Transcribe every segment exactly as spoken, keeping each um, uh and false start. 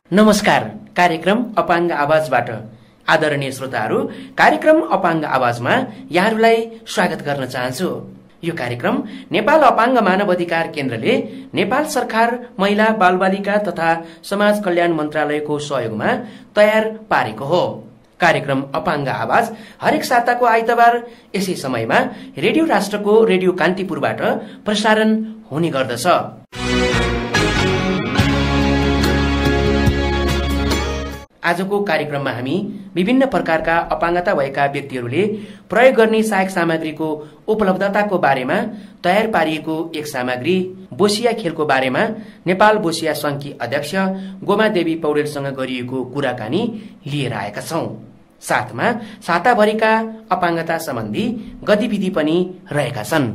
नमस्कार। कार्यक्रम अपाङ्ग आवाजबाट आदरणीय श्रोताहरू, कार्यक्रम अपाङ्ग आवाजमा यहाँहरूलाई स्वागत गर्न चाहन्छु। यो कार्यक्रम नेपाल अपाङ्ग मानव अधिकार केन्द्रले नेपाल सरकार महिला बालबालिका तथा समाज कल्याण मन्त्रालयको सहयोगमा तयार पारेको हो। कार्यक्रम अपाङ्ग आवाज हरेक साताको आइतबार यसै समयमा रेडियो राष्ट्रको रेडियो कान्तिपुरबाट प्रसारण हुने गर्दछ। आजको कार्यक्रममा हामी विभिन्न प्रकारका अपाङ्गता भएका व्यक्तिहरूले प्रयोग गर्ने सहायक सामग्रीको उपलब्धताको बारेमा तयार पारिएको एक सामग्री बोसिया खेलको बारेमा नेपाल बोसिया संघकी अध्यक्ष गोमा देवी पौडेलसँग गरिएको कुराकानी लिएर आएका छौं। साथमा साताभरिका अपाङ्गता सम्बन्धी गतिविधि पनि रहेका छन्।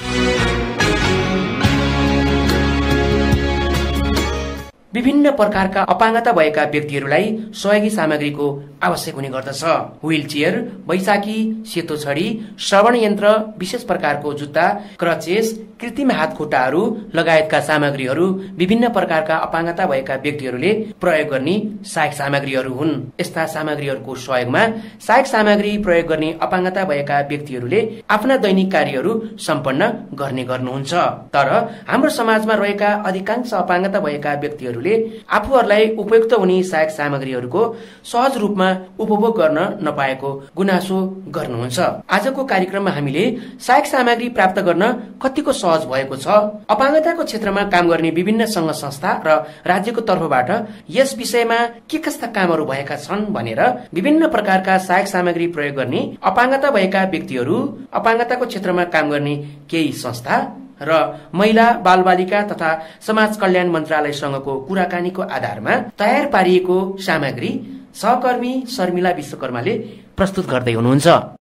विभिन्न प्रकारका अपाङ्गता भएका व्यक्तिहरूलाई सहयोगी सामग्रीको आवश्यक हुने गर्दछ। व्हील चेयर, बैशाखी, सेतो छडी, श्रवण यन्त्र, विशेष प्रकारको जुत्ता, क्रचेस, कृत्रिम हात खुट्टाहरू लगायतका सामग्रीहरू विभिन्न प्रकारका अपाङ्गता भएका व्यक्तिहरूले प्रयोग गर्ने सहायक सामग्रीहरू हुन्। यस्ता सामग्रीहरूको सहयोगमा सहायक सामग्री प्रयोग गर्ने अपाङ्गता भएका व्यक्तिहरूले आफ्ना दैनिक कार्यहरू सम्पन्न गर्ने गर्नुहुन्छ। तर हाम्रो समाजमा रहेका अधिकांश अपाङ्गता भएका व्यक्तिहरूले आफूहरूलाई उपयुक्त हुने सहायक सामग्रीहरूको सहज रूपमा उपभोग गर्न नपाएको गुनासो गर्नुहुन्छ। आजको कार्यक्रममा हामीले सहायक सामग्री प्राप्त गर्न कतिको सहज भएको छ, अपाङ्गताको क्षेत्रमा काम गर्ने विभिन्न संघ संस्था र राज्यको तर्फबाट यस विषयमा के कस्ता कामहरू भएका छन् भनेर विभिन्न प्रकारका सहायक सामग्री प्रयोग गर्ने अपाङ्गता भएका व्यक्तिहरू, अपाङ्गताको क्षेत्रमा काम गर्ने केही संस्था र महिला बालबालिका तथा समाज कल्याण मन्त्रालयसँगको कुराकानीको आधारमा तयार पारिएको सामग्री सहकर्मी शर्मिला विश्वकर्माले प्रस्तुत गर्दै हुनुहुन्छ।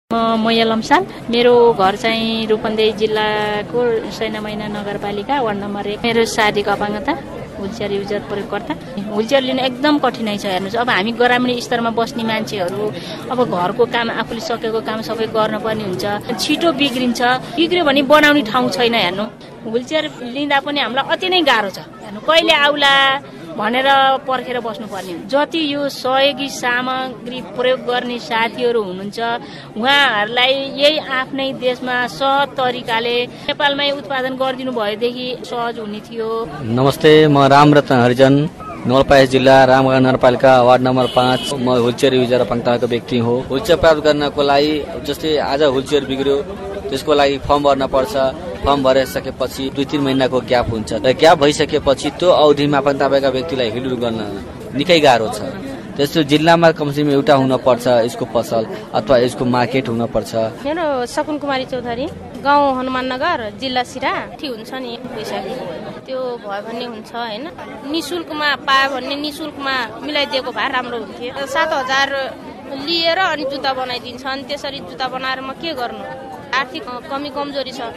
म मैया लम्साल, मेरो घर चाहिँ रूपन्देही जिल्लाको सैनामैना नगरपालिका वार्ड नम्बर एक। मेरो शारीरिक अपाङ्गता, व्हीलचेयर युजर प्रयोगकर्ता। व्हीलचेयर लिनु एकदम कठिनाइ छ। हेर्नुहोस्, अब हामी ग्रामीण स्तरमा बस्ने मान्छेहरू अब घरको काम आफूले सकेको काम सबै गर्नुपर्ने हुन्छ। छिटो बिग्रिन्छ, बिग्रियो भने बनाउने ठाउँ छैन। हेर्नु, व्हीलचेयर लिँदा पनि हामीलाई अति नै गाह्रो छ। हेर्नु, कहिले आउला भनेर पर्खेर बस्नुपर्ने हुन्छ। जति यो सहयोगी सामग्री प्रयोग गर्ने साथीहरू हुनुहुन्छ उहाँहरूलाई यही आफ्नै देशमा सहज तरिकाले नेपालमै उत्पादन गरिदिनु भएदेखि सहज हुने थियो। नमस्ते, म रामरत्न हरिजन, नवलपरासी जिल्ला रामगढ नगरपालिका वार्ड नम्बर पाँच। म व्हीलचेयर युजर अपाङ्गताको व्यक्ति हो। व्हीलचेयर प्राप्त गर्नको लागि जस्तै आज व्हीलचेयर बिग्रियो, त्यसको लागि फर्म भर्न पर्छ। फर्म भरिसकेपछि दुई तीन महिनाको ग्याप हुन्छ र ग्याप भइसकेपछि त्यो अवधिमा अपाङ्गता भएका व्यक्तिलाई हिँडडुल गर्न निकै गाह्रो छ। त्यस्तो जिल्लामा कमसेकम एउटा हुन पर्छ यसको पसल अथवा यसको मार्केट हुन पर्छ। मेरो सकुन कुमारी चौधरी, गाउँ हनुमाननगर, जिल्ला सिरा। ठीक हुन्छ नि पैसा त्यो भयो भन्ने हुन्छ हैन। निशुल्कमा पायो भने निशुल्कमा मिलाइदिएको भए राम्रो हुन्थ्यो। सात हजार लिएर अनि जुत्ता बनाइदिन्छन्। त्यसरी जुत्ता बनाएर म के गर्नु? आर्थिक कमी कमजोरी छ।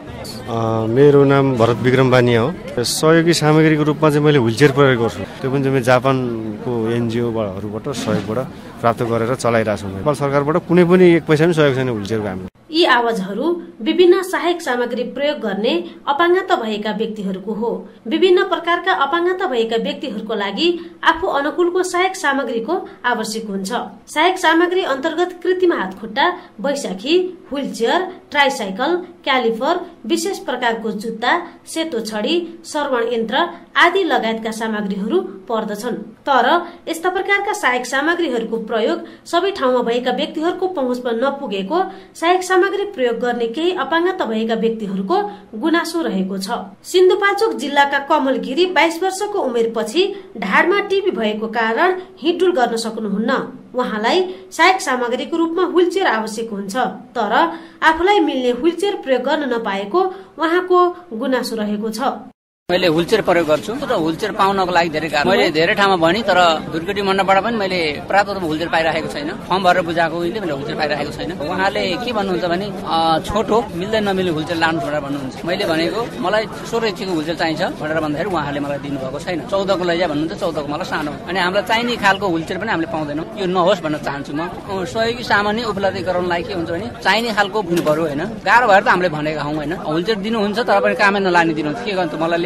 मेरो नाम भरत विक्रम बानिया हो। सहयोगी सामग्रीको रूपमा चाहिँ मैले व्हीलचेयर प्रयोग गर्छु। त्यो पनि चाहिँ जापानको एनजिओबाट सहयोगबाट प्राप्त गरेर चलाइरहेको छु। नेपाल सरकारबाट कुनै पनि एक पैसा पनि सहयोग छैन व्हीलचेयरको हामी। यी आवाजहरू विभिन्न सहायक सामग्री प्रयोग गर्ने अपाङ्गता भएका व्यक्तिहरूको हो। विभिन्न प्रकारका अपाङ्गता भएका व्यक्तिहरूको लागि आफू अनुकूलको सहायक सामग्रीको आवश्यक हुन्छ। सहायक सामग्री अन्तर्गत कृत्रिम हात खुट्टा, बैशाखी, व्हीलचेयर, ट्राइसाइकल, क्यालिफर, विशेष प्रकारको जुत्ता, सेतो छडी, श्रवण यन्त्र आदि लगायतका सामग्रीहरू पर्दछन्। तर यस्ता प्रकारका सहायक सामग्रीहरूको प्रयोग सबै ठाउँमा भएका व्यक्तिहरूको पहुँचमा नपुगेको सहायक सामग्री प्रयोग गर्ने केही अपाङ्गता भएका व्यक्तिहरूको गुनासो रहेको छ। सिन्धुपाल्चोक जिल्लाका कमल गिरी बाइस वर्षको उमेरपछि ढाडमा टिबी भएको कारण हिँडडुल गर्न सक्नुहुन्न। उहाँलाई सहायक सामग्रीको रूपमा व्हीलचेयर आवश्यक हुन्छ। तर आफूलाई मिल्ने व्हीलचेयर प्रयोग गर्न नपाएको उहाँको गुनासो रहेको छ। मैले व्हीलचेयर प्रयोग गर्छु र व्हीलचेयर पाउनको लागि धेरै गाह्रो। मैले धेरै ठाउँमा भने तर दुर्गति मण्डपबाट पनि मैले प्राप्त व्हीलचेयर पाइरहेको छैन। फर्म भरेर बुझाएको मैले व्हीलचेयर पाइरहेको छैन। उहाँले के भन्नुहुन्छ भने छोटो मिल्दै नमिल्ने व्हीलचेयर लानु भनेर भन्नुहुन्छ। मैले भनेको मलाई सोह्र इन्चीको व्हीलचेयर चाहिन्छ भनेर भन्दाखेरि उहाँले मलाई दिनुभएको छैन। चौधको लैजा भन्नुहुन्छ, चौधको मलाई सानो। अनि हामीलाई चाहिने खालको व्हीलचेयर पनि हामीले पाउँदैनौँ। यो नहोस् भन्न चाहन्छु म। सहयोगी सामान्य उपलब्धि गराउनलाई के हुन्छ भने चाहिने खालको हुनु पर्यो होइन। गाह्रो भएर त हामीले भनेका हौँ होइन। व्हीलचेयर दिनुहुन्छ तर पनि कामै नलाने दिनुहुन्छ। के गर्नु मलाई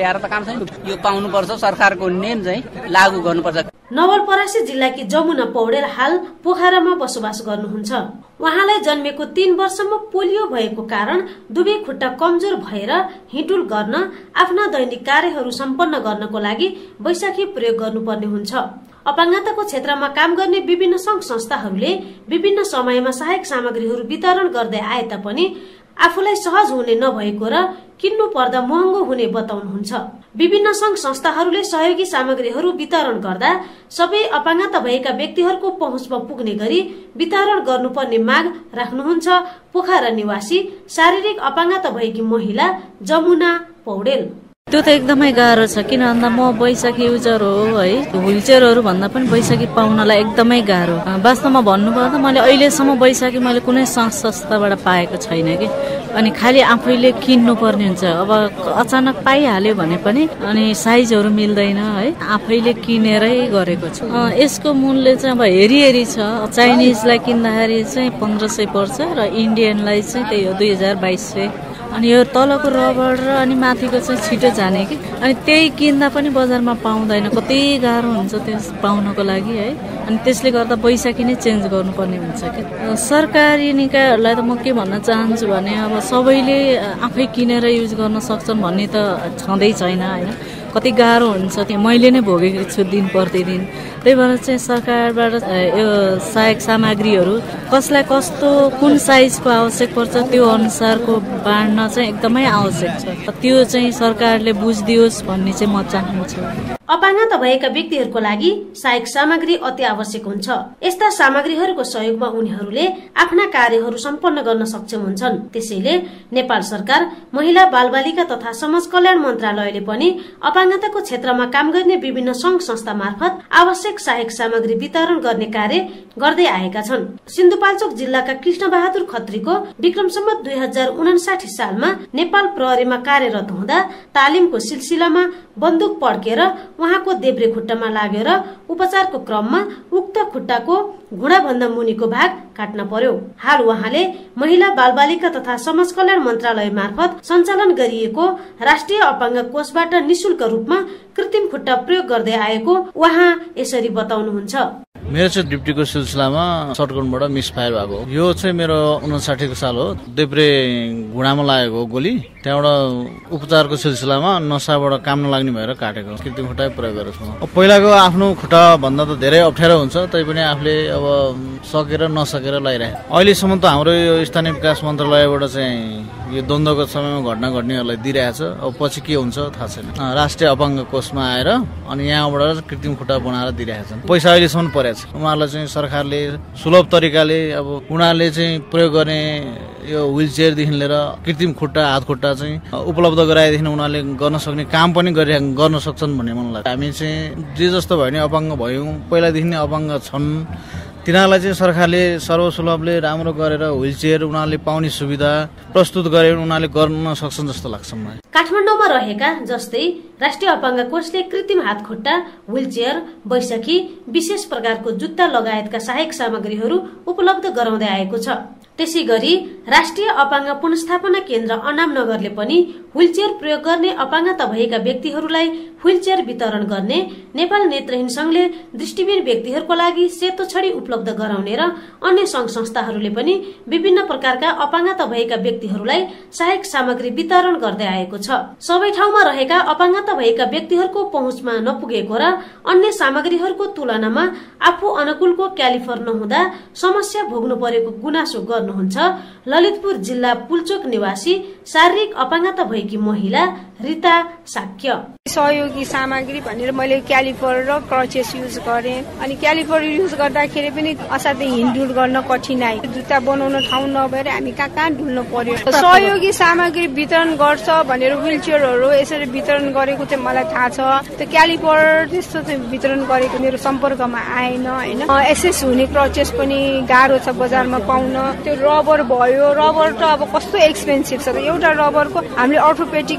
ल्याएर त काम छैन। यो पाउनुपर्छ, सरकारको नियम चाहिँ लागू गर्नुपर्छ। नवलपरासी जिल्लाकी जमुना पौडेल हाल पोखरामा बसोबास गर्नुहुन्छ। उहाँलाई जन्मेको तीन वर्षमा पोलियो भएको कारण दुवै खुट्टा कमजोर भएर हिँडुल गर्न आफ्ना दैनिक कार्यहरू सम्पन्न गर्नको लागि बैशाखी प्रयोग गर्नुपर्ने हुन्छ। अपाङ्गताको क्षेत्रमा काम गर्ने विभिन्न संघ संस्थाहरूले विभिन्न समयमा सहायक सामग्रीहरू वितरण गर्दै आए तापनि आफूलाई सहज हुने नभएको र किन्नु पर्दा महँगो हुने बताउनुहुन्छ। विभिन्न संघ संस्थाहरूले सहयोगी सामग्रीहरू वितरण गर्दा सबै अपाङ्गता भएका व्यक्तिहरूको पहुँचमा पुग्ने गरी वितरण गर्नुपर्ने माग राख्नुहुन्छ पोखरा निवासी शारीरिक अपाङ्गता भएकी महिला जमुना पौडेल। त्यो त एकदमै गाह्रो छ, किन भन्दा म बैशाखी युजर हो है। व्हिलचेयरहरू भन्दा पनि बैशाखी पाउनलाई एकदमै गाह्रो। वास्तवमा भन्नुपर्दा मैले अहिलेसम्म बैशाखी मैले कुनै संघ संस्थाबाट पाएको छैन कि, अनि खालि आफैले किन्नु पर्ने हुन्छ। अब अचानक पाइहाल्यो भने पनि अनि साइजहरू मिल्दैन है, आफैले किनेरै गरेको छु। यसको मूल्य चाहिँ अब हेरी हेरी छ। चाइनिजलाई किन्दाखेरि चाहिँ पन्ध्र सय पर्छ र इन्डियनलाई चाहिँ त्यही हो दुई हजार बाइस सय। अनि यो तलको रबर र अनि माथिको चाहिँ छिटो जाने कि, अनि त्यही किन्दा पनि बजारमा पाउँदैन। कति गाह्रो हुन्छ त्यस पाउनको लागि है। अनि त्यसले गर्दा बैशाखी नै चेन्ज गर्नुपर्ने हुन्छ कि। सरकारी निकायहरूलाई त म के भन्न चाहन्छु भने अब सबैले आफै किनेर युज गर्न सक्छन् भन्ने त छँदै छैन होइन। कति गाह्रो हुन्छ त्यो मैले नै भोगेको छु दिन प्रतिदिन। त्यही भएर चाहिँ सरकारबाट यो सहायक सामग्रीहरू कसलाई कस्तो कुन साइजको आवश्यक पर्छ त्यो अनुसारको बाँड्न चाहिँ एकदमै आवश्यक छ। त्यो चाहिँ सरकारले बुझिदियोस् भन्ने चाहिँ म चाहन्छु। अपाङ्गता भएका व्यक्तिहरूको लागि सहायक सामग्री अति आवश्यक हुन्छ। यस्ता सामग्रीहरूको सहयोगमा उनीहरूले आफ्ना कार्यहरू सम्पन्न गर्न सक्षम हुन्छन्। त्यसैले नेपाल सरकार, महिला बालबालिका तथा समाज कल्याण मन्त्रालयले पनि अपाङ्गताको क्षेत्रमा काम गर्ने विभिन्न संघ संस्था मार्फत आवश्यक सहायक सामग्री वितरण गर्ने कार्य गर्दै आएका छन्। सिन्धुपाल्चोक जिल्लाका कृष्ण बहादुर खत्रीको विक्रम सम्वत दुई हजार उनासाठी सालमा नेपाल प्रहरीमा कार्यरत हुँदा तालिमको सिलसिलामा बन्दुक पड्केर उहाँको देब्रे खुट्टामा लागेर उपचारको क्रममा उक्त खुट्टाको घुँडाभन्दा मुनिको भाग काट्न पर्यो। हाल उहाँले महिला बालबालिका तथा समाज कल्याण मन्त्रालय मार्फत सञ्चालन गरिएको राष्ट्रिय अपाङ्ग कोषबाट निशुल्क रूपमा कृत्रिम खुट्टा प्रयोग गर्दै आएको उहाँ यसरी बताउनुहुन्छ। मेरो चाहिँ ड्युटीको सिलसिलामा शटगनबाट मिसफायर भएको। यो चाहिँ मेरो उनासाठीको साल हो। देब्रे घुँडामा लागेको गोली, त्यहाँबाट उपचारको सिलसिलामा नसाबाट काम नलाग्ने भएर काटेको कृत्रिम खुट्टा प्रयोग गरेको छु। पहिलाको आफ्नो खुट्टा भन्दा त धेरै अप्ठ्यारो हुन्छ, तैपनि आफूले अब सकेर नसकेर लगाइरहेको। अहिलेसम्म त हाम्रो यो स्थानीय विकास मन्त्रालयबाट चाहिँ यो द्वन्द्वको समयमा घटना घट्नेहरूलाई दिइरहेछ। अब पछि के हुन्छ थाहा छैन। राष्ट्रिय अपाङ्ग कोषमा आएर अनि यहाँबाट कृत्रिम खुट्टा बनाएर दिइरहेछन्। पैसा अहिलेसम्म परेछ। उहाँहरूलाई चाहिँ सरकारले सुलभ तरिकाले अब उनीहरूले चाहिँ प्रयोग गर्ने यो व्हील चेयरदेखि लिएर कृत्रिम खुट्टा हात खुट्टा चाहिँ उपलब्ध गराएदेखि उनीहरूले गर्न सक्ने काम पनि गरि गर्न सक्छन् भन्ने मलाई लाग्छ। हामी चाहिँ जे जस्तो भयो भने अपाङ्ग भयौँ, पहिलादेखि नै अपाङ्ग छन्, तिनीहरूलाई चाहिँ सरकारले सर्वसुलभले राम्रो गरेर व्हील चेयर उनीहरूले पाउने सुविधा प्रस्तुत गरेर उनीहरूले गर्न सक्छन् जस्तो लाग्छ मलाई। काठमाडौँमा रहेका जस्तै राष्ट्रिय अपाङ्ग कोषले कृत्रिम हात खुट्टा, व्हील चेयर, बैशाखी, विशेष प्रकारको जुत्ता लगायतका सहायक सामग्रीहरू उपलब्ध गराउँदै आएको छ। त्यसै गरी राष्ट्रिय अपाङ्ग पुनर्स्थापना केन्द्र अनामनगरले पनि व्हील चेयर प्रयोग गर्ने अपाङ्गता भएका व्यक्तिहरूलाई व्हील चेयर वितरण गर्ने, नेपाल नेत्रहीन संघले दृष्टिहीन व्यक्तिहरूको लागि सेतो छडी उपलब्ध गराउने र अन्य संघ संस्थाहरूले पनि विभिन्न प्रकारका अपाङ्गता भएका व्यक्तिहरूलाई सहायक सामग्री वितरण गर्दै आएको छ। सबै ठाउँमा रहेका अपाङ्गता भएका व्यक्तिहरूको पहुँचमा नपुगेको र अन्य सामग्रीहरूको तुलनामा आफू अनुकूलको क्यालिफर नहुँदा समस्या भोग्नु परेको गुनासो गर्नुहुन्छ ललितपुर जिल्ला पुल्चोक निवासी शारीरिक अपाङ्गता भएकी महिला रिता साक्य। सहयोगी सामग्री भनेर मैले क्यालिपर र क्रचेस युज गरेँ। अनि क्यालिपर युज गर्दाखेरि पनि असाध्यै हिँडडुल गर्न कठिनाइ, जुत्ता बनाउन ठाउँ नभएर हामी कहाँ कहाँ ढुल्नु पर्यो। सहयोगी सामग्री वितरण गर्छ भनेर व्हील चेयरहरू यसरी वितरण गरेको चाहिँ मलाई थाहा छ। त्यो क्यालिपर त्यस्तो चाहिँ वितरण गरेको मेरो सम्पर्कमा आएन होइन। एसएस हुने क्रचेस पनि गाह्रो छ बजारमा पाउन। त्यो रबर भयो, रबर त अब कस्तो एक्सपेन्सिभ छ। एउटा रबरको हामीले अर्थोपेडिकमा किन्दा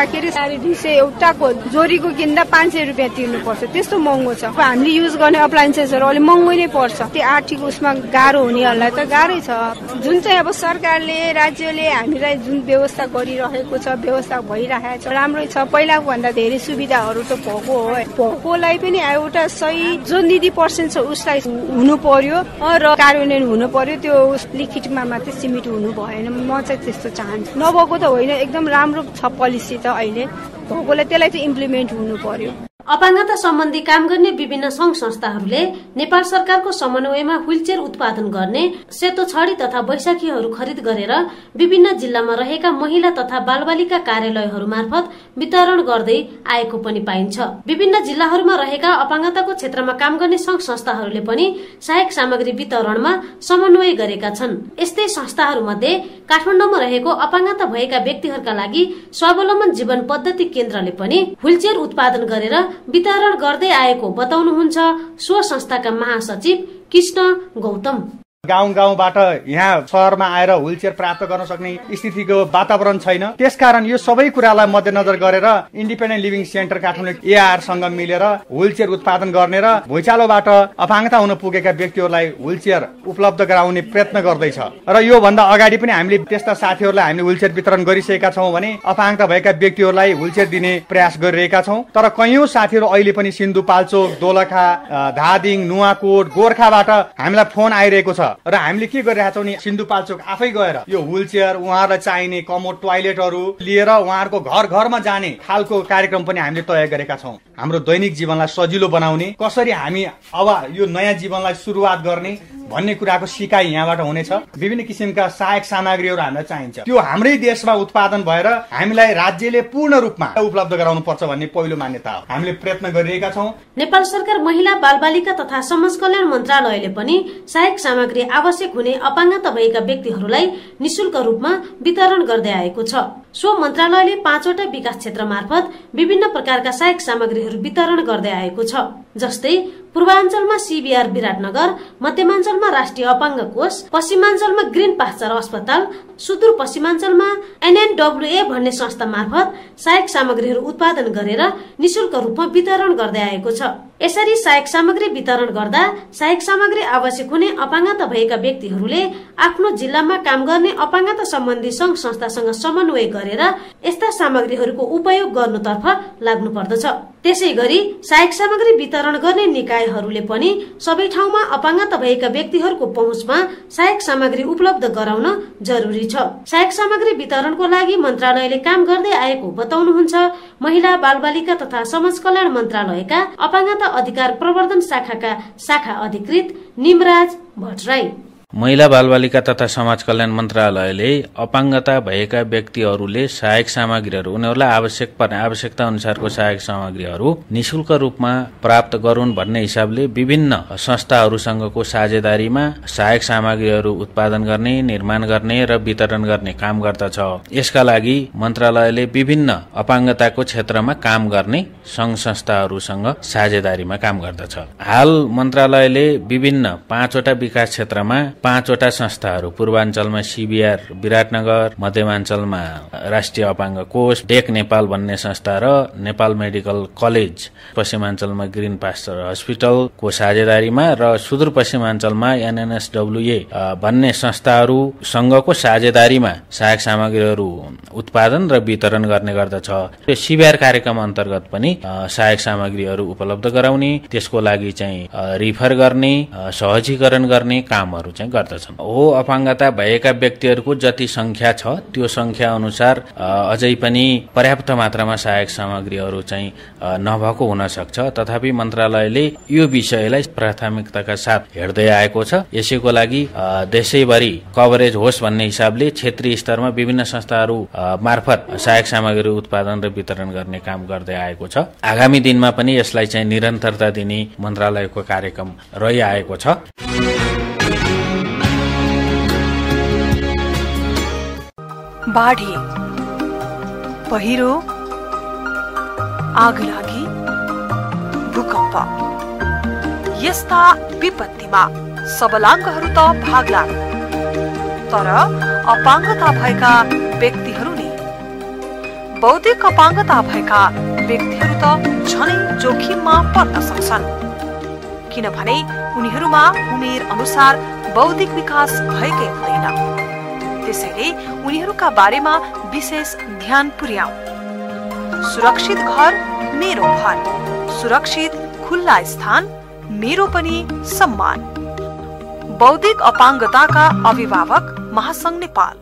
गर्दाखेरि साढे दुई सय एउटाको जोरीको किन्दा पाँच सय रुपियाँ तिर्नुपर्छ, त्यस्तो महँगो छ। हामीले युज गर्ने अप्लायन्सेसहरू अलिक महँगो नै पर्छ। त्यो आर्थिक उसमा गाह्रो हुनेहरूलाई त गाह्रै छ। जुन चाहिँ अब सरकारले राज्यले हामीलाई जुन व्यवस्था गरिरहेको छ, व्यवस्था भइरहेको छ, राम्रै छ। पहिलाको भन्दा धेरै सुविधाहरू त भएको हो। भएकोलाई पनि एउटा सही जो निधि पर्सेन्ट छ उसलाई हुनु पर्यो र कार्यान्वयन हुनु पर्यो। त्यो लिखितमा मात्रै सीमित हुनु भएन। म चाहिँ त्यस्तो चाहन्छु। नभएको त होइन, एकदम राम्रो छ पोलिसी त अहिले भएकोलाई त्यसलाई चाहिँ इम्प्लिमेन्ट हुनु पर्यो। अपाङ्गता सम्बन्धी काम गर्ने विभिन्न संघ संस्थाहरूले नेपाल सरकारको समन्वयमा व्हीलचेयर उत्पादन गर्ने सेतो छडी तथा बैशाखीहरू खरिद गरेर विभिन्न जिल्लामा रहेका महिला तथा बालबालिका कार्यालयहरू मार्फत वितरण गर्दै आएको पनि पाइन्छ। विभिन्न जिल्लाहरूमा रहेका अपाङ्गताको क्षेत्रमा काम गर्ने संघ संस्थाहरूले पनि सहायक सामग्री वितरणमा समन्वय गरेका छन्। यस्तै संस्थाहरूमध्ये काठमाडौँमा रहेको अपाङ्गता भएका व्यक्तिहरूका लागि स्वावलम्बन जीवन पद्धति केन्द्रले पनि व्हीलचेयर उत्पादन गरेर वितरण गर्दै आएको बताउनुहुन्छ सो संस्थाका महासचिव कृष्ण गौतम। गाउँ गाउँबाट यहाँ शहरमा आएर व्हीलचेयर प्राप्त गर्न सक्ने स्थितिको वातावरण छैन। त्यसकारण यो सबै कुरालाई मध्यनजर गरेर इन्डिपेन्डेन्ट लिभिङ सेन्टर काठमाडौँ एआरसँग मिलेर व्हीलचेयर उत्पादन गर्ने र भुइँचालोबाट अपाङ्गता हुन पुगेका व्यक्तिहरूलाई व्हीलचेयर उपलब्ध गराउने प्रयत्न गर्दैछ। र यो भन्दा अगाडि पनि हामीले त्यस्ता साथीहरूलाई हामीले व्हीलचेयर वितरण गरिसकेका छौँ भने अपाङ्गता भएका व्यक्तिहरूलाई व्हीलचेयर दिने प्रयास गरिरहेका छौँ। तर कैयौं साथीहरू अहिले पनि सिन्धुपाल्चोक, दोलखा, धादिङ, नुवाकोट, गोर्खाबाट हामीलाई फोन आइरहेको छ र हामीले के गरिरहेका छौँ नि सिन्धुपाल्चोक आफै गएर यो व्हीलचेयर उहाँहरूलाई चाहिने कमोड टोयलेटहरू लिएर उहाँहरूको घर घरमा जाने खालको कार्यक्रम पनि हामीले तय गरेका छौँ। हाम्रो दैनिक जीवनलाई सजिलो बनाउने, कसरी हामी अब यो नयाँ जीवनलाई सुरुवात गर्ने भन्ने कुराको सिकाइ यहाँबाट हुनेछ। विभिन्न किसिमका सहायक सामग्रीहरू हामीलाई चाहिन्छ, त्यो हाम्रै देशमा उत्पादन भएर हामीलाई राज्यले पूर्ण रूपमा उपलब्ध गराउनु पर्छ भन्ने पहिलो मान्यता हो। हामीले प्रयत्न गरिरहेका छौँ। नेपाल सरकार महिला बालबालिका तथा समाज कल्याण मन्त्रालयले पनि सहायक सामग्री आवश्यक हुने अपाङ्गता भएका व्यक्तिहरूलाई निशुल्क रूपमा वितरण गर्दै आएको छ। सो मन्त्रालयले पाँचवटा विकास क्षेत्र मार्फत विभिन्न प्रकारका सहायक सामग्रीहरू वितरण गर्दै आएको छ। जस्तै पूर्वाञ्चलमा सीबीआर विराटनगर, मध्यमाञ्चलमा राष्ट्रिय अपाङ्ग कोष, पश्चिमाञ्चलमा ग्रीन पास्चर अस्पताल, सुदूर पश्चिमाञ्चलमा एनएनडब्ल्यूए भन्ने संस्था मार्फत सहायक सामग्रीहरू उत्पादन गरेर निशुल्क रूपमा वितरण गर्दै आएको छ। यसरी सहायक सामग्री वितरण गर्दा सहायक सामग्री आवश्यक हुने अपाङ्गता भएका व्यक्तिहरूले आफ्नो जिल्लामा काम गर्ने अपाङ्गता सम्बन्धी संघ संस्थासँग समन्वय गरेर यस्ता सामग्रीहरूको उपयोग गर्नुतर्फ लाग्नु पर्दछ। त्यसै गरी सहायक सामग्री वितरण गर्ने निकायहरूले पनि सबै ठाउँमा अपाङ्गता भएका व्यक्तिहरूको पहुँचमा सहायक सामग्री उपलब्ध गराउन जरुरी छ। सहायक सामग्री वितरणको लागि मन्त्रालयले काम गर्दै आएको बताउनुहुन्छ महिला बालबालिका तथा समाज कल्याण मन्त्रालयका अपाङ्गता अधिकार प्रवर्धन शाखाका शाखा अधिकृत निमराज भट्टराई। महिला बालबालिका तथा समाज कल्याण मन्त्रालयले अपाङ्गता भएका व्यक्तिहरूले सहायक सामग्रीहरू उनीहरूलाई आवश्यक पर्ने आवश्यकता अनुसारको सहायक सामग्रीहरू निशुल्क रूपमा प्राप्त गरून् भन्ने हिसाबले विभिन्न संस्थाहरूसँगको साझेदारीमा सहायक सामग्रीहरू उत्पादन गर्ने, निर्माण गर्ने र वितरण गर्ने काम गर्दछ। यसका लागि मन्त्रालयले विभिन्न अपाङ्गताको क्षेत्रमा काम गर्ने संघ संस्थाहरूसँग साझेदारीमा काम गर्दछ। हाल मन्त्रालयले विभिन्न पाँचवटा विकास क्षेत्रमा पाँचवटा संस्थाहरू पूर्वाञ्चलमा सीबीआर विराटनगर, मध्यमाञ्चलमा राष्ट्रिय अपाङ्ग कोष, डेक नेपाल भन्ने संस्था र नेपाल मेडिकल कलेज, पश्चिमाञ्चलमा ग्रीन पास्चर हस्पिटलको साझेदारीमा र सुदूरपश्चिमाञ्चलमा एनएनएसडब्ल्यूए भन्ने संस्थाहरूसँगको साझेदारीमा सहायक सामग्रीहरू उत्पादन र वितरण गर्ने गर्दछ। यो सीबीआर कार्यक्रम अन्तर्गत पनि सहायक सामग्रीहरू उपलब्ध गराउने, त्यसको लागि चाहिँ रिफर गर्ने, सहजीकरण गर्ने कामहरू चाहिँ गर्दछन्। हो अपाङ्गता भएका व्यक्तिहरूको जति संख्या छ त्यो संख्या अनुसार अझै पनि पर्याप्त मात्रामा सहायक सामग्रीहरू चाहिँ नभएको हुन सक्छ। तथापि मन्त्रालयले यो विषयलाई प्राथमिकताका साथ हेर्दै आएको छ। यसैको लागि देशैभरि कभरेज होस् भन्ने हिसाबले क्षेत्रीय स्तरमा विभिन्न संस्थाहरू मार्फत सहायक सामग्री उत्पादन र वितरण गर्ने काम गर्दै आएको छ। आगामी दिनमा पनि यसलाई चाहिँ निरन्तरता दिने मन्त्रालयको कार्यक्रम रहिआएको छ। बाढी, पहिरो, आगलागी, भूकम्प यस्ता विपत्तिमा सबलाङ्गहरू त भाग्लान्, तर अपाङ्गता भएका व्यक्तिहरू नि बौद्धिक अपाङ्गता भएका व्यक्तिहरू त झनै जोखिममा पर्न सक्छन्, किनभने उनीहरूमा उमेर अनुसार बौद्धिक विकास भएकै हुँदैन। त्यसैले उनीहरूका बारेमा विशेष ध्यान पुर्याऊ। सुरक्षित घर मेरो भर, सुरक्षित खुल्ला स्थान मेरो पनि सम्मान। बौद्धिक अपाङ्गताका अभिभावक महासंघ नेपाल।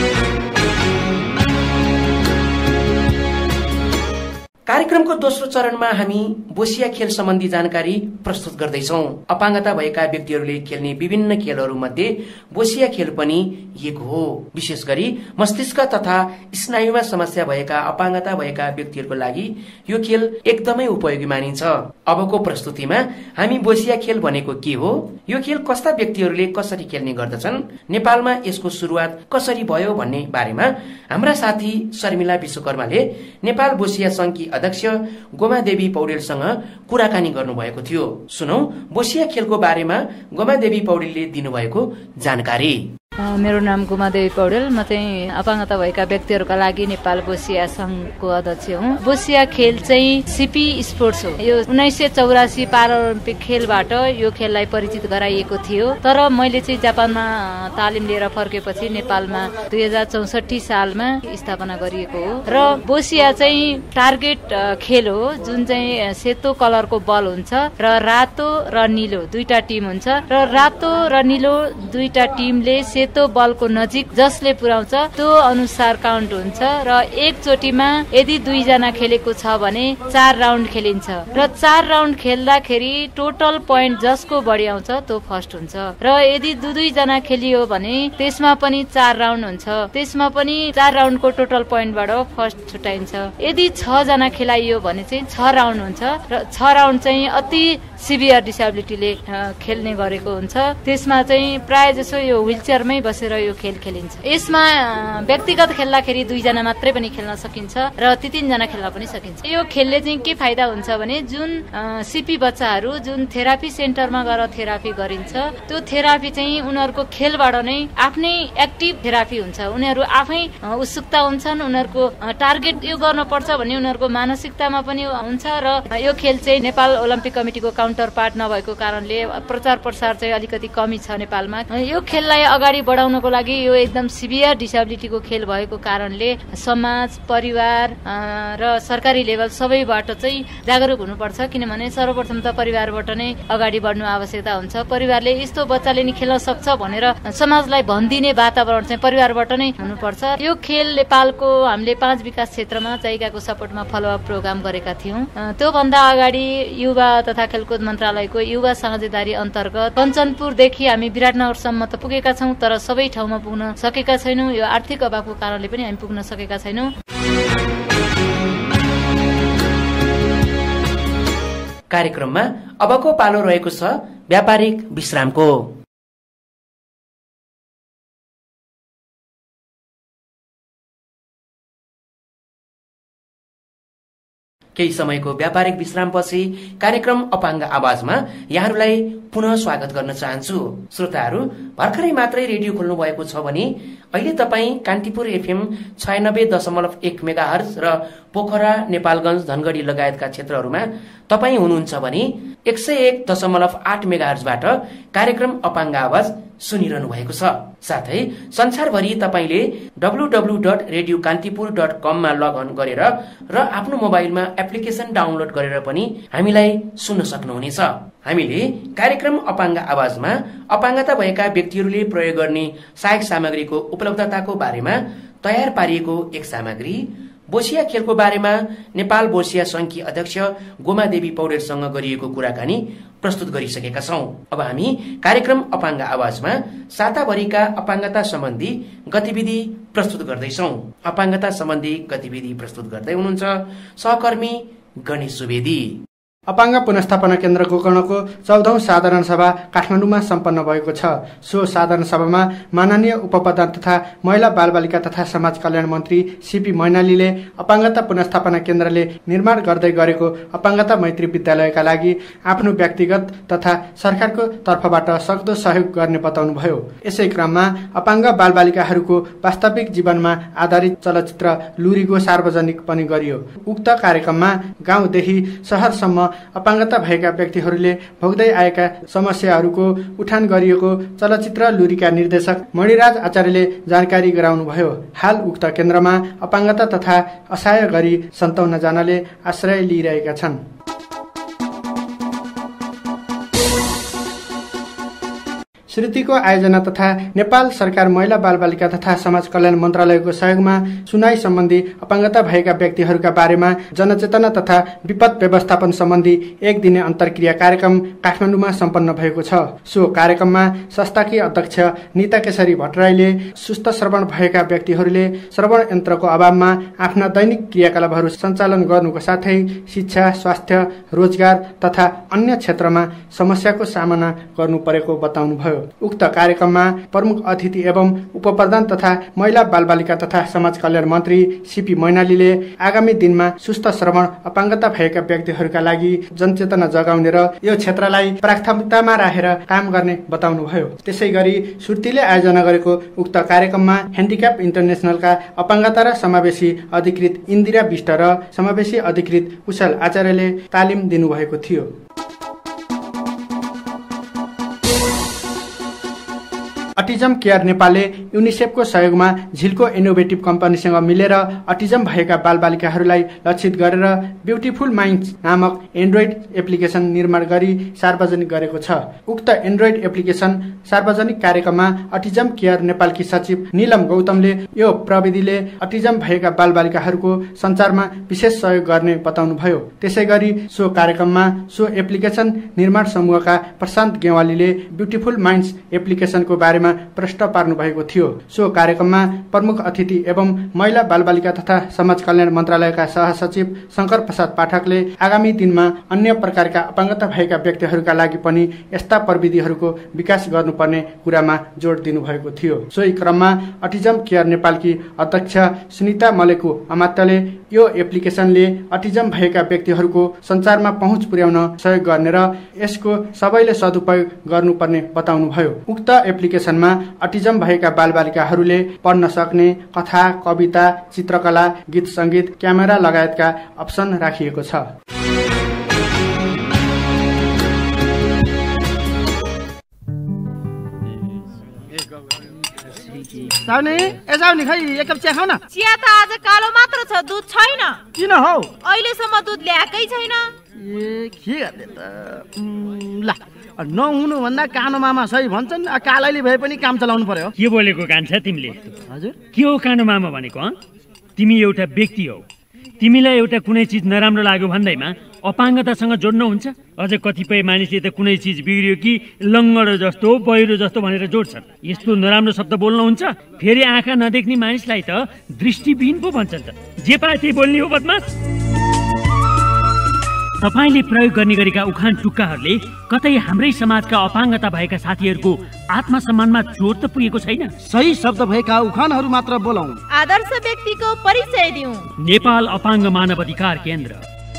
कार्यक्रमको दोस्रो चरणमा हामी बोसिया खेल सम्बन्धी जानकारी प्रस्तुत गर्दैछौं। अपाङ्गता भएका व्यक्तिहरूले खेल्ने विभिन्न खेलहरू मध्ये बोसिया खेल पनि एक हो। विशेष गरी मस्तिष्क तथा स्नायुमा समस्या भएका अपाङ्गता भएका व्यक्तिहरूको लागि यो खेल एकदमै उपयोगी मानिन्छ। अबको प्रस्तुतिमा हामी बोसिया खेल भनेको के हो, यो खेल कस्ता व्यक्तिहरूले कसरी खेल्ने गर्दछन्, नेपालमा यसको सुरुवात कसरी भयो भन्ने बारेमा हाम्रा साथी शर्मिला विश्वकर्माले नेपाल बोसिया संघकी अध्यक्ष गोमादेवी पौडेलसँग कुराकानी गर्नुभएको थियो। सुनौ बोसिया खेलको बारेमा गोमादेवी पौडेलले दिनुभएको जानकारी। मेरो नाम गुमादेवी पौडेल, म चाहिँ अपाङ्गता भएका व्यक्तिहरूका लागि नेपाल बोसिया संघको अध्यक्ष हुँ। बोसिया खेल चाहिँ सिपी स्पोर्ट्स हो। यो उन्नाइस सय चौरासी पाराओलम्पिक खेलबाट यो खेललाई परिचित गराइएको थियो, तर मैले चाहिँ जापानमा तालिम लिएर फर्केपछि नेपालमा दुई हजार चौसठी सालमा स्थापना गरिएको हो। र बोसिया चाहिँ टार्गेट खेल हो, जुन चाहिँ सेतो कलरको बल हुन्छ र रातो र निलो दुईटा टिम हुन्छ र रातो र निलो दुईटा टिमले सेतो बलको नजिक जसले पुर्याउँछ त्यो अनुसार काउन्ट हुन्छ र एकचोटिमा यदि दुईजना खेलेको छ भने चार राउन्ड खेलिन्छ र चार राउन्ड खेल्दाखेरि टोटल पोइन्ट जसको बढी आउँछ त्यो फर्स्ट हुन्छ र यदि दुई दुईजना खेलियो भने त्यसमा पनि चार राउन्ड हुन्छ, त्यसमा पनि चार राउन्डको टोटल पोइन्टबाट फर्स्ट छुट्याइन्छ। यदि छ जना खेलाइयो भने चाहिँ छ राउन्ड हुन्छ र छ राउन्ड चाहिँ अति सिभियर डिसेबिलिटीले खेल्ने गरेको हुन्छ। त्यसमा चाहिँ प्राय जसो यो व्हीलचेयरमै बसेर यो खेल खेलिन्छ। यसमा व्यक्तिगत खेल्दाखेरि दुईजना मात्रै पनि खेल्न सकिन्छ र ती तीनजना खेल्न पनि सकिन्छ। यो खेलले चाहिँ के फाइदा हुन्छ भने जुन सिपी बच्चाहरू जुन थेरापी सेन्टरमा गएर थेरापी गरिन्छ त्यो थेरापी चाहिँ उनीहरूको खेलबाट नै आफ्नै एक्टिभ थेरापी हुन्छ। उनीहरू आफै उत्सुकता हुन्छन्, उनीहरूको टार्गेट यो गर्नुपर्छ भन्ने उनीहरूको मानसिकतामा पनि हुन्छ र यो खेल चाहिँ नेपाल ओलम्पिक कमिटीको काउन्टर पार्ट नभएको कारणले प्रचार प्रसार चाहिँ अलिकति कमी छ नेपालमा। यो खेललाई अगाडि बढाउनको लागि यो एकदम सिभियर डिसेबिलिटीको खेल भएको कारणले समाज, परिवार र सरकारी लेभल सबैबाट चाहिँ जागरुक हुनुपर्छ, किनभने सर्वप्रथम त परिवारबाट नै अगाडि बढ्नु आवश्यकता हुन्छ। परिवारले यस्तो बच्चाले नि खेल्न सक्छ भनेर समाजलाई भनिदिने वातावरण चाहिँ परिवारबाट नै हुनुपर्छ। यो खेल नेपालको हामीले पाँच विकास क्षेत्रमा जाइकाको सपोर्टमा फलोअप प्रोग्राम गरेका थियौँ। त्योभन्दा अगाडि युवा तथा खेलकुद मन्त्रालयको युवा साझेदारी अन्तर्गत कञ्चनपुरदेखि हामी विराटनगरसम्म त पुगेका छौँ, तर सबै ठाउँमा पुग्न सकेका छैनौँ। यो आर्थिक अभावको कारणले पनि हामी पुग्न सकेका छैनौँ। कार्यक्रममा अबको पालो रहेको छ व्यापारिक विश्रामको। केही समयको व्यापारिक विश्रामपछि कार्यक्रम अपाङ्ग आवाजमा यहाँहरूलाई पुनः स्वागत गर्न चाहन्छु। श्रोताहरू, भर्खरै मात्रै रेडियो खोल्नु भएको छ भने अहिले तपाईँ कान्तिपुर एफएम छयानब्बे दशमलव एक मेगाहर्ज र पोखरा, नेपालगञ्ज, धनगढी लगायतका क्षेत्रहरूमा तपाईँ हुनुहुन्छ भने एक सय एक दशमलव आठ मेगाहर्जबाट कार्यक्रम अपाङ्ग आवाज सुनिरहनु भएको छ। साथै संसारभरि तपाईँले W W dot radio Kantipur dot कममा लगअन गरेर र आफ्नो मोबाइलमा एप्लिकेसन डाउनलोड गरेर पनि हामीलाई सुन्न सक्नुहुनेछ। हामीले कार्यक्रम अपाङ्ग आवाजमा अपाङ्गता भएका व्यक्तिहरूले प्रयोग गर्ने सहायक सामग्रीको उपलब्धताको बारेमा तयार पारिएको एक सामग्री, बोसिया खेलको बारेमा नेपाल बोसिया संघकी अध्यक्ष गोमादेवी पौडेलसँग गरिएको कुराकानी प्रस्तुत गरिसकेका छौं। अब हामी कार्यक्रम अपाङ्ग आवाजमा साताभरिका अपाङ्गता सम्बन्धी गतिविधि प्रस्तुत गर्दैछौं। अपाङ्गता सम्बन्धी गतिविधि प्रस्तुत गर्दै हुनुहुन्छ सहकर्मी गणेश सुवेदी। अपाङ्ग पुनस्थापना केन्द्र गोकर्णको चौधौं साधारण सभा काठमाडौँमा सम्पन्न भएको छ। सो साधारण सभामा माननीय उपप्रधान तथा महिला बालबालिका तथा समाज कल्याण मन्त्री सीपी मैनालीले अपाङ्गता पुनस्थापना केन्द्रले निर्माण गर्दै गरेको अपाङ्गता मैत्री विद्यालयका लागि आफ्नो व्यक्तिगत तथा सरकारको तर्फबाट सक्दो सहयोग गर्ने बताउनुभयो। यसै क्रममा अपाङ्ग बालबालिकाहरूको वास्तविक जीवनमा आधारित चलचित्र लुरीको सार्वजनिक पनि गरियो। उक्त कार्यक्रममा गाउँदेखि शहरसम्म अपाङ्गता भएका व्यक्तिहरूले भोग्दै आएका समस्याहरूको उठान गरिएको चलचित्र लुरीका निर्देशक मणिराज आचार्यले जानकारी गराउनुभयो। हाल उक्त केन्द्रमा अपाङ्गता तथा असहाय गरी सन्ताउन्न जनाले आश्रय लिइरहेका छन्। श्रुतिको आयोजना तथा नेपाल सरकार महिला बालबालिका तथा समाज कल्याण मन्त्रालयको सहयोगमा सुनाई सम्बन्धी अपाङ्गता भएका व्यक्तिहरूका बारेमा जनचेतना तथा विपद व्यवस्थापन सम्बन्धी एक दिने अन्तर्क्रिया कार्यक्रम काठमाडौँमा सम्पन्न भएको छ। सो कार्यक्रममा संस्थाकी अध्यक्ष निता केशरी भट्टराईले सुस्त श्रवण भएका व्यक्तिहरूले श्रवण यन्त्रको अभावमा आफ्ना दैनिक क्रियाकलापहरू सञ्चालन गर्नुको साथै शिक्षा, स्वास्थ्य, रोजगार तथा अन्य क्षेत्रमा समस्याको सामना गर्नु परेको बताउनुभयो। उक्त कार्यक्रममा प्रमुख अतिथि एवं उपप्रधान तथा महिला बालबालिका तथा समाज कल्याण मन्त्री सीपी मैनालीले आगामी दिनमा सुस्त श्रवण अपाङ्गता भएका व्यक्तिहरूका लागि जनचेतना जगाउने र यो क्षेत्रलाई प्राथमिकतामा राखेर काम गर्ने बताउनुभयो। त्यसै गरी श्रुतिले आयोजना गरेको उक्त कार्यक्रममा ह्यान्डिक्याप इन्टरनेसनलका अपाङ्गता र समावेशी अधिकृत इन्दिरा विष्ट र समावेशी अधिकृत कुशल आचार्यले तालिम दिनुभएको थियो। अटिजम केयर नेपालले युनिसेफको सहयोगमा झिल्को इनोभेटिभ कम्पनीसँग मिलेर अटिजम भएका बालबालिकाहरूलाई लक्षित गरेर ब्युटिफुल माइन्ड्स नामक एन्ड्रोइड एप्लिकेसन निर्माण गरी सार्वजनिक गरेको छ। उक्त एन्ड्रोइड एप्लिकेसन सार्वजनिक कार्यक्रममा अटिजम केयर नेपालकी सचिव नीलम गौतमले यो प्रविधिले अटिजम भएका बालबालिकाहरूको सञ्चारमा विशेष सहयोग गर्ने बताउनुभयो। त्यसै गरी सो कार्यक्रममा सो एप्लिकेसन निर्माण समूहका प्रशान्त गेवालीले ब्युटिफुल माइन्ड्स एप्लिकेसनको बारेमा प्रश्न पार्नु भएको थियो। सो कार्यक्रममा प्रमुख अतिथि एवं महिला बालबालिका तथा समाज कल्याण मन्त्रालयका सहसचिव शंकर प्रसाद पाठकले आगामी दिनमा अन्य प्रकारका अपाङ्गता भएका व्यक्तिहरूका लागि पनि यस्ता प्रविधिहरूको विकास गर्नुपर्ने कुरामा जोड दिनुभएको थियो। सोही क्रममा अटिजम केयर नेपालकी अध्यक्ष सुनिता मलेकु अमात्यले यो एप्लिकेसनले अटिजम भएका व्यक्तिहरूको सञ्चारमा पहुँच पुर्याउन सहयोग गर्ने र यसको सबैले सदुपयोग गर्नुपर्ने बताउनुभयो। उक्त एप्लिकेसन अटिजम भएका बालबालिकाहरूले पढ्न सक्ने कथा, कविता, चित्रकला, गीत संगीत, क्यामेरा लगायतका अप्सन राखिएको छ। जाउने ए जाउने खै एक कप चिया खाऊ न। चिया त आज कालो मात्र छ, दुध छैन। किन हौ? अहिलेसम्म दुध ल्याएकै छैन। ए के गर्ने त, ल नहुनु भन्दा कानो मामा सही भन्छन्। कालैले भए पनि काम चलाउनु पर्यो। के बोलेको कान्छा तिमीले? हजुर के हो कानो मामा भनेको? तिमी एउटा व्यक्ति हौ, तिमीलाई एउटा कुनै चिज नराम्रो लाग्यो भन्दैमा अपाङ्गतासँग जोड्न हुन्छ? अझ कतिपय मानिसले त कुनै चिज बिग्रियो कि लङ्गडो जस्तो, बहिरो जस्तो भनेर जोड्छन्। यस्तो नराम्रो शब्द बोल्न हुन्छ? फेरि आँखा नदेख्ने मानिसलाई त दृष्टिविहीन पो भन्छन् त। जे पाए त्यही बोल्ने हो बदमास। तपाईले प्रयोग गर्ने गरेका उखान टुक्काहरूले कतै हाम्रै समाजका अपाङ्गता भएका साथीहरूको आत्मसम्मानमा चोट त पुगेको छैन? सही शब्द भएका उखानहरू मात्र बोलौं। आदर्श व्यक्तिको परिचय दिउँ। नेपाल अपाङ्ग मानव अधिकार केन्द्र।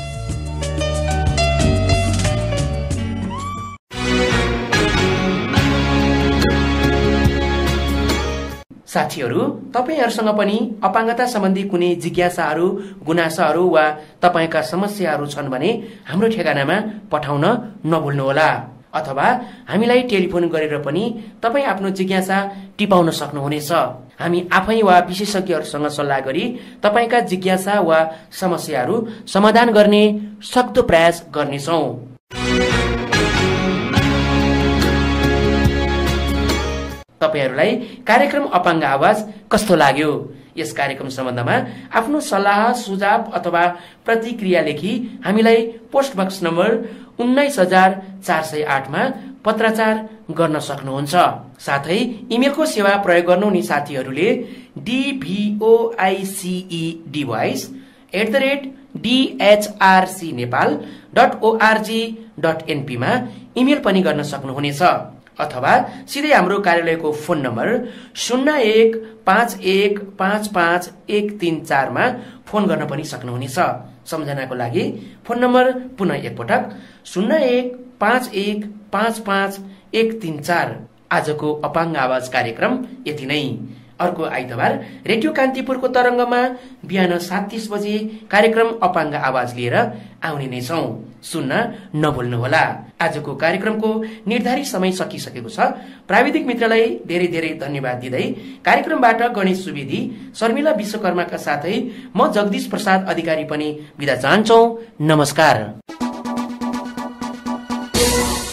साथीहरू, तपाईहरूसँग पनि अपाङ्गता सम्बन्धी कुनै जिज्ञासाहरू, गुनासाहरू वा तपाईँका समस्याहरू छन् भने हाम्रो ठेगानामा पठाउन नभुल्नुहोला। अथवा हामीलाई टेलिफोन गरेर पनि तपाईँ आफ्नो जिज्ञासा टिपाउन सक्नुहुनेछ। हामी आफै वा विशेषज्ञहरूसँग सल्लाह गरी तपाईँका जिज्ञासा वा समस्याहरू समाधान गर्ने सक्दो प्रयास गर्नेछौँ। तपाईहरूलाई कार्यक्रम अपाङ्ग आवाज कस्तो लाग्यो? यस कार्यक्रम सम्बन्धमा आफ्नो सल्लाह, सुझाव अथवा प्रतिक्रिया लेखी हामीलाई पोस्ट बक्स नम्बर उन्नाइस हजार चार सय आठमा पत्राचार गर्न सक्नुहुन्छ। साथै इमेलको सेवा प्रयोग गर्नुहुने साथीहरूले डिभिओआइसिई device at the rate DHRC Nepal dot org dot एनपीमा इमेल पनि गर्न सक्नुहुनेछ अथवा सिधै हाम्रो कार्यालयको फोन नम्बर शून्य एक पाँच एक पाँच पाँच एक तीन चारमा फोन गर्न पनि सक्नुहुनेछ। सम्झनाको लागि फोन नम्बर पुनः एकपटक शून्य एक पाँच एक पाँच पाँच एक तीन चार। आजको अपाङ्ग आवाज कार्यक्रम यति नै। अर्को आइतबार रेडियो कान्तिपुरको तरंगमा बिहान सात तीस बजे कार्यक्रम अपाङ्ग आवाज लिएर आउने नै छौं, सुन्न नभुल्नुहोला। आजको कार्यक्रमको निर्धारित समय सकिसकेको छ। प्राविधिक मित्रलाई धेरै धेरै धन्यवाद दिँदै कार्यक्रमबाट गणेश सुवेदी, शर्मिला विश्वकर्माका साथै म जगदीश प्रसाद अधिकारी पनि बिदा चाहन्छौ। नमस्कार।